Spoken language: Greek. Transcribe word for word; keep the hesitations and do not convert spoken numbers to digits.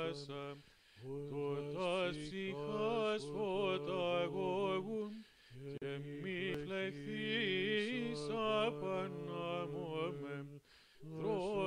βαστάσασαν, τότας ψυχάς φωταγωγοῦν, και μη φλεχθεῖσαν Πανάμωμε, δρόσου